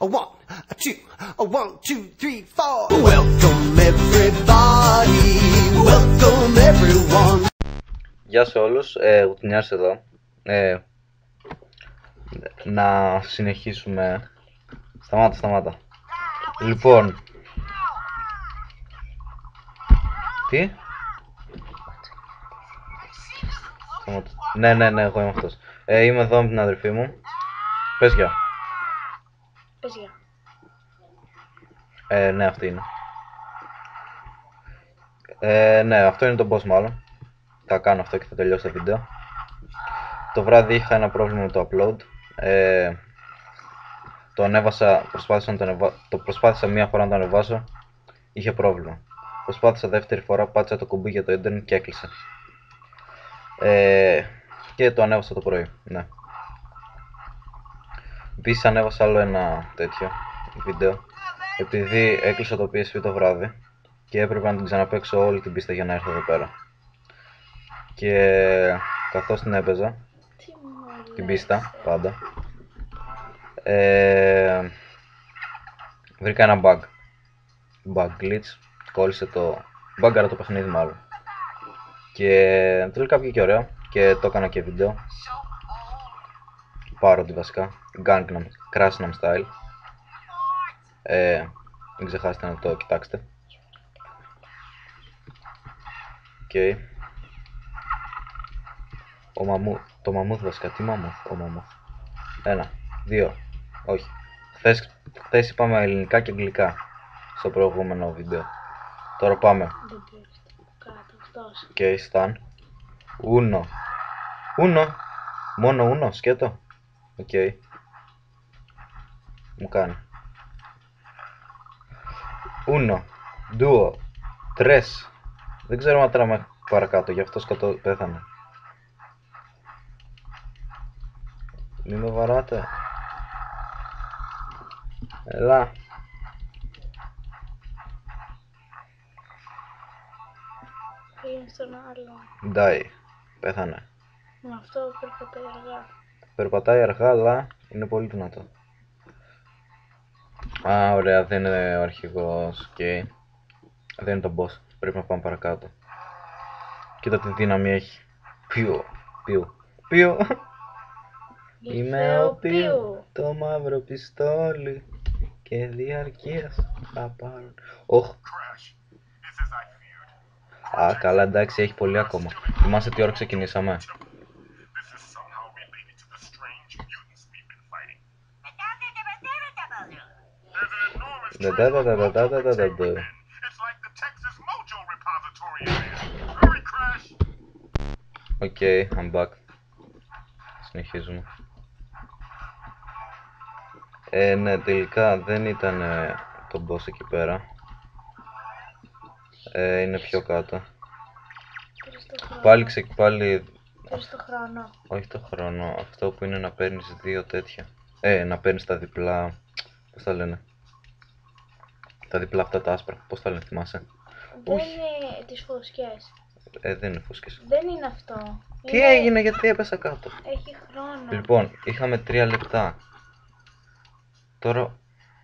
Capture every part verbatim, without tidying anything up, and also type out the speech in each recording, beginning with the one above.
A one, a two, a one, two, three, four. Welcome everybody, welcome everyone. Γεια σε όλους, ε, Γουτνιάς εδώ. Ε, να συνεχίσουμε. Σταμάτα, σταμάτα. Λοιπόν. Τι? Σταμάτα. Ναι, ναι, ναι, εγώ είμαι αυτός. Ε, είμαι εδώ με την αδερφή μου. Πες γεια. Πες γεια. Ε, ναι, αυτή είναι. Ε, ναι, αυτό είναι το boss μάλλον. Θα κάνω αυτό και θα τελειώσω το βίντεο. Το βράδυ είχα ένα πρόβλημα με το upload. Ε, το ανέβασα, προσπάθησα να το, ανεβα... το προσπάθησα μία φορά να το ανεβάσω. Είχε πρόβλημα. Προσπάθησα δεύτερη φορά, πάτησα το κουμπί για το ίντερνετ και έκλεισε. Ε, και το ανέβασα το πρωί, ναι. Επίσης ανέβασα άλλο ένα τέτοιο βίντεο. Επειδή έκλεισα το πι ες βι το βράδυ και έπρεπε να την ξαναπαίξω όλη την πίστα για να έρθω εδώ πέρα. Και καθώς την έπαιζα, την πίστα πάντα, ε, βρήκα ένα bug. Bug glitch, κόλλησε το buggaρα το παιχνίδι μάλλον. Και τελικά βγήκε ωραίο και το έκανα και βίντεο. Πάροντι βασικά, Gangnam, Crashnam style. Ε, μην ξεχάσετε να το κοιτάξετε. Okay. Ο μαμού, το μαμούθ βασικά, τι μαμούθ, ο μαμούθ. Ένα, δύο, όχι. Χθες, χθες είπαμε ελληνικά και αγγλικά στο προηγούμενο βίντεο. Τώρα πάμε. Οκ, okay, stan. Uno. Uno. Μόνο uno, σκέτο. Οκ. Okay. Μου κάνει. Uno. Duo. Tres. Δεν ξέρω αν τράμε παρακάτω, γι' αυτό σκοτώ, πέθανε. Μη με βαράτε. Έλα. Πήγαινε στον άλλο. Ντάι. Πέθανε. Με αυτό περπατάει αργά. Περπατάει αργά, αλλά είναι πολύ δυνατό. Α, ωραία, δεν είναι ο αρχηγός. Okay. Δεν είναι το boss. Πρέπει να πάμε παρακάτω. Κοίτα τι δύναμη έχει. Πιου. Πιου. Πιου. Είμαι ο Πιου. Το μαύρο πιστόλι. Και διαρκείας θα πάρουν. Οχ. Α, καλά, εντάξει, έχει πολύ ακόμα. Θυμάσαι τι ώρα ξεκινήσαμε? Οκ, okay, I'm back. Συνεχίζουμε. Ε, ναι, τελικά δεν ήταν ε, το boss εκεί πέρα. Ε, είναι πιο κάτω. Πάλι ξε... πάλι... Πήρες το χρόνο. Όχι το χρόνο, αυτό που είναι να παίρνεις δύο τέτοια. Ε, να παίρνεις τα διπλά... Πώς τα λένε? Τα διπλά αυτά τα άσπρα, πώς τα λένε, θυμάσαι? Δεν είναι τις φωσκές. Ε, δεν είναι φούσκες. Δεν είναι αυτό. Τι είναι... έγινε, γιατί έπεσα κάτω? Έχει χρόνο. Λοιπόν, είχαμε τρία λεπτά. Τώρα...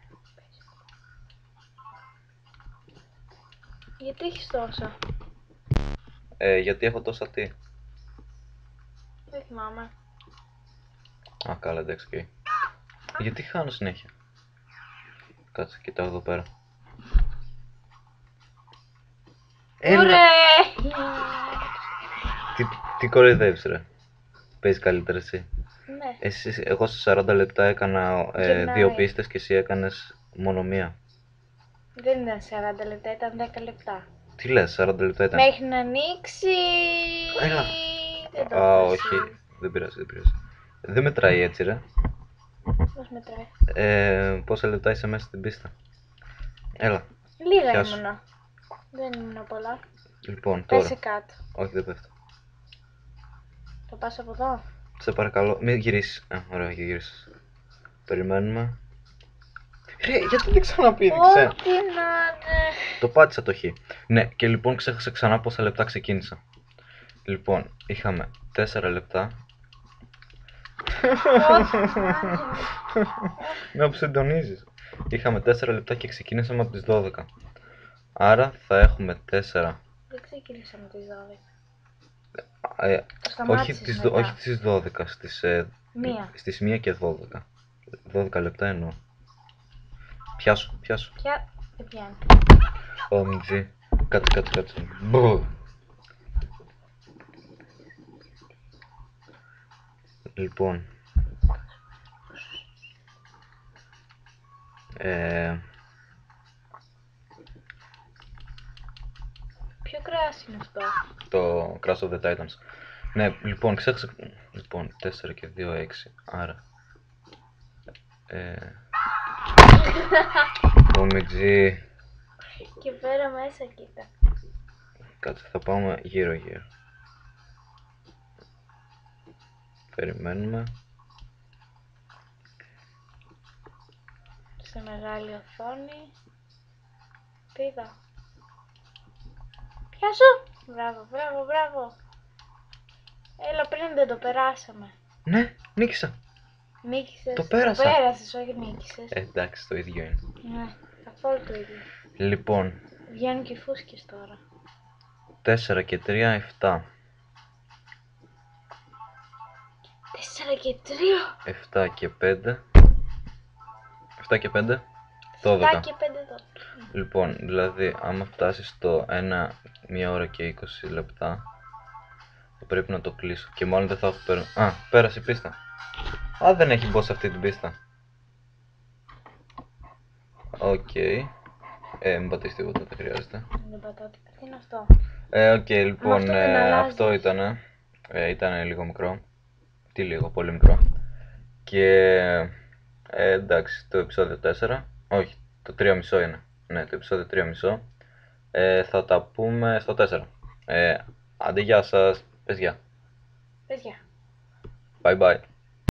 Γιατί έχεις τόσα? Ε, γιατί έχω τόσα τι? Δεν θυμάμαι. Α, καλά, εντάξει, okay. Γιατί χάνω συνέχεια? Κάτσε, κοιτάω εδώ πέρα. Ωραία! Τι, τι κοροϊδεύεις ρε? Παίζεις καλύτερα εσύ? Ναι. Εσύ, εγώ σε σαράντα λεπτά έκανα ε, δύο πίστες και εσύ έκανες μόνο μία. Δεν ήταν σαράντα λεπτά, ήταν δέκα λεπτά. Τι λες, σαράντα λεπτά ήταν? Μέχρι να ανοίξει... Έλα. Δεν το Α, πες. όχι, δεν πειράζει, δεν πειράζει. Δεν μετράει έτσι ρε. Πώς μετράει? Ε, πόσα λεπτά είσαι μέσα στην πίστα? Έλα. Λίγα ήμουνα. Δεν ήμουνα πολλά. Λοιπόν, τώρα. Πέσε κάτω. Όχι, δεν πέφτω. Θα πας από εδώ. Σε παρακαλώ, μην γυρίσεις. Α, ωραία, γυρίσεις. Περιμένουμε. Ρε, γιατί δεν ξαναπήδηξε? Ό,τι να είναι. Το πάτησα το χ. Ναι, και λοιπόν ξέχασα ξανά πόσα λεπτά ξεκίνησα. Λοιπόν, είχαμε τέσσερα λεπτά. Να αποσυντονίζεις. Είχαμε τέσσερα λεπτά και ξεκινήσαμε από τις δώδεκα. Άρα θα έχουμε τέσσερα. Δεν ξεκινήσαμε τις δώδεκα. Ε, Το όχι, σταμάτησες τις, μετά. όχι τις δώδεκα, στις, ε, Μία. στις μία και δώδεκα. δώδεκα λεπτά εννοώ. Πιάσου, πιάσου. Ποια δεν πιάνει. Ω, μιτζή. Κάτσε, κάτσε, κάτσε. Μπου. Λοιπόν. Ε, Ποιο κράσι είναι αυτό? το Crash of the Titans. Ναι, λοιπόν, ξέχασα. Λοιπόν, τέσσερα και δύο, έξι. Άρα. Ε, ο Μιτζή. Και πέρα μέσα κοίτα. Κάτσε, θα πάμε γύρω γύρω. Περιμένουμε. Σε μεγάλη οθόνη. Τι είδα. Πιάσου! Μπράβο, μπράβο, μπράβο. Έλα πριν δεν το περάσαμε. Ναι, νίκησα. Νίκησες. Το πέρασα. Το πέρασες, όχι νίκησες. Ε, εντάξει, το ίδιο είναι. Ναι, καθόλου το ίδιο. Λοιπόν, Βγαίνουν και φούσκες τώρα. τέσσερα και τρία, επτά. Τέσσερα και τρία. επτά και πέντε. επτά και πέντε. επτά δώδεκα. και πέντε εδώ. Λοιπόν, δηλαδή, άμα φτάσει στο ένα, μία ώρα και είκοσι λεπτά, θα πρέπει να το κλείσω. Και μάλλον δεν θα έχω πέρα. Α, πέρασε η πίστα. Α, δεν έχει μπω σε αυτή την πίστα. Οκ. Ε, μην πατήσει τίποτα, δεν χρειάζεται. Δεν πατάω τίποτα. Τι είναι αυτό? Ε, οκ, λοιπόν, αυτό δεν ε, αλλάζει. αυτό ήτανε. Ε, ήταν λίγο μικρό. Τι λίγο, πολύ μικρό. Και ε, εντάξει, το επεισόδιο τέσσερα. Όχι, το τρία και μισό είναι. Ναι, το επεισόδιο τρία και μισό. Ε, θα τα πούμε στο τέσσερα. Ε, άντε, γεια σας. Πες γεια. Παιδιά. Bye bye.